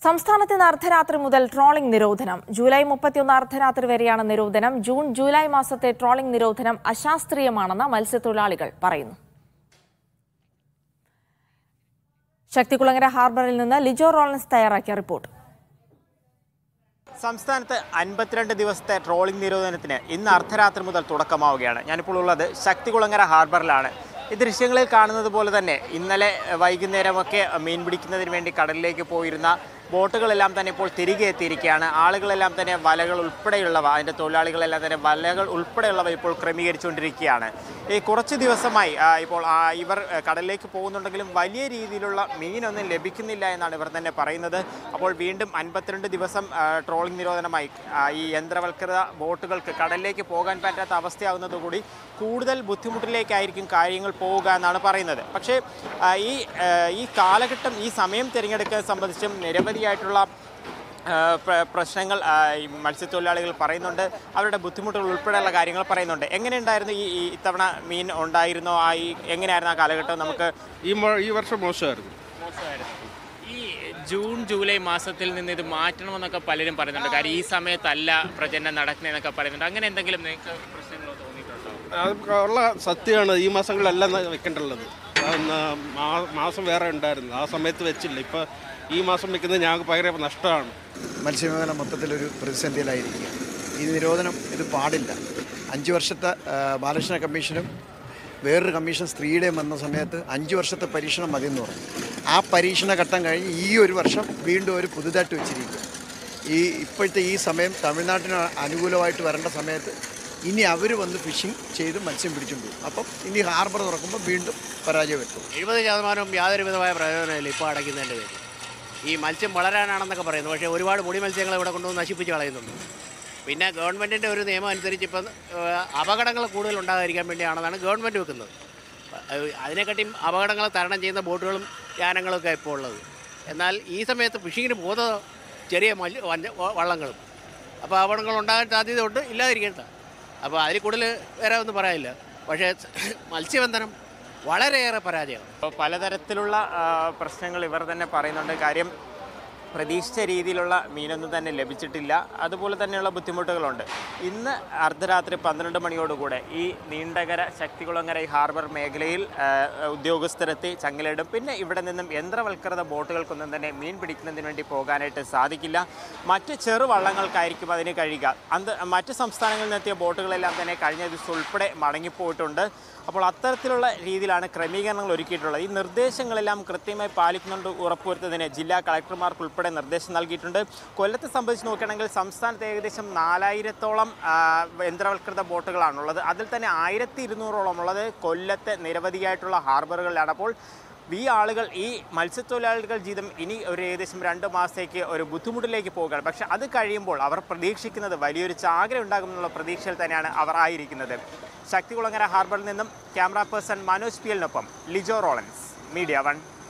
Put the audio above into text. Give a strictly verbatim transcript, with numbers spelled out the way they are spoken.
സംസ്ഥാനത്ത് ഇന്ന് അർദ്ധരാത്രി മുതൽ ട്രോളിംഗ് നിരോധനം. ജൂലൈ മുപ്പത്തിയൊന്ന് അർദ്ധരാത്രി വരെയാണ് നിരോധനം. ജൂൺ ജൂലൈ മാസത്തെ ട്രോളിംഗ് നിരോധനം അശാസ്ത്രീയമാണെന്ന് മത്സ്യത്തൊഴിലാളികൾ പറയുന്നു. ശക്തികുളങ്ങര ഹാർബറിൽ നിന്ന് ലിജോ റോളൻസ് തയ്യാറാക്കിയ റിപ്പോർട്ട്. സംസ്ഥാനത്ത് അൻപത്തിരണ്ട് ദിവസത്തെ ട്രോളിംഗ് നിരോധനത്തിന് ഇന്ന് അർദ്ധരാത്രി മുതൽ തുടക്കമാവുകയാണ്. ഞാനിപ്പോൾ ഉള്ളത് ശക്തികുളങ്ങര ഹാർബറിലാണ്. ഈ ദൃശ്യങ്ങളിൽ കാണുന്നത് പോലെ തന്നെ ഇന്നലെ വൈകുന്നേരമൊക്കെ മീൻ പിടിക്കുന്നതിന് വേണ്ടി കടലിലേക്ക് പോയിരുന്ന ബോട്ടുകളെല്ലാം തന്നെ ഇപ്പോൾ തിരികെ എത്തിയിരിക്കുകയാണ്. ആളുകളെല്ലാം തന്നെ വലകൾ ഉൾപ്പെടെയുള്ളവ, അതിൻ്റെ തൊഴിലാളികളെല്ലാം തന്നെ വലകൾ ഉൾപ്പെടെയുള്ളവ ഇപ്പോൾ ക്രമീകരിച്ചുകൊണ്ടിരിക്കുകയാണ്. ഈ കുറച്ച് ദിവസമായി ഇപ്പോൾ ഇവർ കടലിലേക്ക് പോകുന്നുണ്ടെങ്കിലും വലിയ രീതിയിലുള്ള മീനൊന്നും ലഭിക്കുന്നില്ല എന്നാണ് ഇവർ തന്നെ പറയുന്നത്. അപ്പോൾ വീണ്ടും അൻപത്തിരണ്ട് ദിവസം ട്രോളിംഗ് നിരോധനമായി ഈ യന്ത്രവൽകൃത ബോട്ടുകൾക്ക് കടലിലേക്ക് പോകാൻ പറ്റാത്ത അവസ്ഥയാകുന്നതുകൂടി കൂടുതൽ ബുദ്ധിമുട്ടിലേക്കായിരിക്കും കാര്യങ്ങൾ പോവുക എന്നാണ് പറയുന്നത്. പക്ഷേ ഈ ഈ കാലഘട്ടം, ഈ സമയം തിരഞ്ഞെടുക്കുന്നത് സംബന്ധിച്ചും നിരവധിയായിട്ടുള്ള പ്രശ്നങ്ങൾ മത്സ്യത്തൊഴിലാളികൾ പറയുന്നുണ്ട്. അവരുടെ ബുദ്ധിമുട്ടുകൾ ഉൾപ്പെടെയുള്ള കാര്യങ്ങൾ പറയുന്നുണ്ട്. എങ്ങനെയുണ്ടായിരുന്നു ഈ ഇത്തവണ മീൻ ഉണ്ടായിരുന്നോ? ആ ഈ എങ്ങനെയായിരുന്നു ആ കാലഘട്ടം? നമുക്ക് ഈ ഈ വർഷം മോശമായിരുന്നു. മോശമായിരുന്നു. ഈ ജൂൺ ജൂലൈ മാസത്തിൽ നിന്ന് ഇത് മാറ്റണമെന്നൊക്കെ പലരും പറയുന്നുണ്ട്. കാര്യം ഈ സമയത്തല്ല പ്രജനനം നടക്കുന്നതെന്നൊക്കെ പറയുന്നുണ്ട്. അങ്ങനെ എന്തെങ്കിലും നിങ്ങൾക്ക് പ്രശ്നങ്ങളോ തോന്നിയിട്ടുണ്ടോ? അത് ഉള്ള സത്യമാണ്. ഈ മാസങ്ങളിലല്ല വെക്കേണ്ടുള്ളത്. മാസം വേറെ ഉണ്ടായിരുന്നു, ആ സമയത്ത് വെച്ചില്ല. ഇപ്പോൾ ഈ മാസം വെക്കുന്നത് ഞങ്ങൾക്ക് ഭയങ്കര നഷ്ടമാണ്. മത്സ്യമേഖല മൊത്തത്തിലൊരു പ്രതിസന്ധിയിലായിരിക്കുക. ഈ നിരോധനം ഇത് പാടില്ല. അഞ്ച് വർഷത്തെ ബാലകൃഷ്ണ കമ്മീഷനും വേറൊരു കമ്മീഷൻ സ്ത്രീയുടെയും വന്ന സമയത്ത് അഞ്ച് വർഷത്തെ പരീക്ഷണം മതിയെന്ന് പറഞ്ഞു. ആ പരീക്ഷണ ഘട്ടം കഴിഞ്ഞ് ഈ ഒരു വർഷം വീണ്ടും ഒരു പുതുതായിട്ട് വെച്ചിരിക്കുക. ഈ ഇപ്പോഴത്തെ ഈ സമയം തമിഴ്നാട്ടിന് അനുകൂലമായിട്ട് വരേണ്ട സമയത്ത് ഇനി അവർ വന്ന് ഫിഷിംഗ് ചെയ്ത് മത്സ്യം പിടിച്ചുകൊണ്ട് പോകും. അപ്പം ഇനി ഹാർബർ തുറക്കുമ്പോൾ വീണ്ടും പരാജയപ്പെട്ടു. എഴുപത് ശതമാനവും യാതൊരു വിധമായ പ്രയോജനമില്ല ഇപ്പോൾ അടയ്ക്കുന്നതിൻ്റെ പേരിൽ. ഈ മത്സ്യം വളരാനാണെന്നൊക്കെ പറയുന്നു, പക്ഷേ ഒരുപാട് പൊടി മത്സ്യങ്ങൾ ഇവിടെ കൊണ്ടുവന്ന് നശിപ്പിച്ച് കളയുന്നുണ്ട്. പിന്നെ ഗവൺമെൻറ്റിൻ്റെ ഒരു നിയമം അനുസരിച്ച് ഇപ്പം അപകടങ്ങൾ കൂടുതൽ ഉണ്ടാകാതിരിക്കാൻ വേണ്ടിയാണെന്നാണ് ഗവൺമെൻറ് വെക്കുന്നത്. അതിനെക്കാട്ടിയും അപകടങ്ങൾ തരണം ചെയ്യുന്ന ബോട്ടുകളും യാനങ്ങളൊക്കെ ഇപ്പോൾ ഉള്ളത്. എന്നാൽ ഈ സമയത്ത് ഫിഷിങ്ങിന് പോകുന്ന ചെറിയ മത്സ്യ വള്ളങ്ങളും, അപ്പോൾ അപകടങ്ങൾ ഉണ്ടാകാൻ സാധ്യതയുണ്ട്, ഇല്ലാതിരിക്കേണ്ട. അപ്പോൾ അതിൽ കൂടുതൽ വേറെ ഒന്നും പറയാനില്ല. പക്ഷേ മത്സ്യബന്ധനം വളരെയേറെ പരാജയമാണ്. അപ്പോൾ പലതരത്തിലുള്ള പ്രശ്നങ്ങൾ ഇവർ തന്നെ പറയുന്നുണ്ട്. കാര്യം പ്രതീക്ഷിച്ച രീതിയിലുള്ള മീനൊന്നും തന്നെ ലഭിച്ചിട്ടില്ല. അതുപോലെ തന്നെയുള്ള ബുദ്ധിമുട്ടുകളുണ്ട്. ഇന്ന് അർദ്ധരാത്രി പന്ത്രണ്ട് മണിയോടുകൂടെ ഈ നീണ്ടകര ശക്തികുളങ്ങര ഈ ഹാർബർ മേഖലയിൽ ഉദ്യോഗസ്ഥരെത്തി ചങ്ങലയിടും. പിന്നെ ഇവിടെ നിന്നും യന്ത്രവൽകൃത ബോട്ടുകൾക്കൊന്നും തന്നെ മീൻ പിടിക്കുന്നതിന് വേണ്ടി പോകാനായിട്ട് സാധിക്കില്ല. മറ്റ് ചെറുവള്ളങ്ങൾക്കായിരിക്കും അതിന് കഴിയുക. അന്ത് മറ്റ് സംസ്ഥാനങ്ങളിൽ നിന്നെത്തിയ ബോട്ടുകളെല്ലാം തന്നെ കഴിഞ്ഞ ദിവസം ഉൾപ്പെടെ മടങ്ങിപ്പോയിട്ടുണ്ട്. അപ്പോൾ അത്തരത്തിലുള്ള രീതിയിലാണ് ക്രമീകരണങ്ങൾ ഒരുക്കിയിട്ടുള്ളത്. ഈ നിർദ്ദേശങ്ങളെല്ലാം കൃത്യമായി പാലിക്കുന്നുണ്ട് ഉറപ്പുവരുത്തുന്നതിന് ജില്ലാ കളക്ടർമാർക്ക് ഉൾപ്പെടെ നിർദ്ദേശം നൽകിയിട്ടുണ്ട്. കൊല്ലത്തെ സംബന്ധിച്ച് നോക്കുകയാണെങ്കിൽ സംസ്ഥാനത്ത് ഏകദേശം നാലായിരത്തോളം യന്ത്രവൽകൃത ബോട്ടുകളാണുള്ളത്. അതിൽ തന്നെ ആയിരത്തി ഇരുന്നൂറോളം ഉള്ളത് കൊല്ലത്തെ നിരവധിയായിട്ടുള്ള ഹാർബറുകളിലാണ്. അപ്പോൾ ഈ ആളുകൾ, ഈ മത്സ്യത്തൊഴിലാളികൾ ജീവിതം ഇനി ഒരു ഏകദേശം രണ്ട് മാസത്തേക്ക് ഒരു ബുദ്ധിമുട്ടിലേക്ക് പോകുകയാണ്. പക്ഷേ അത് കഴിയുമ്പോൾ അവർ പ്രതീക്ഷിക്കുന്നത് വലിയൊരു ചാകര ഉണ്ടാകുമെന്നുള്ള പ്രതീക്ഷയിൽ തന്നെയാണ് അവർ ആയിരിക്കുന്നത്. ശക്തികുളങ്ങര ഹാർബറിൽ നിന്നും ക്യാമറ പേഴ്സൺ മനോജ് പി എല്ലിനൊപ്പം ലിജോ റോളൻസ്, മീഡിയ വൺ.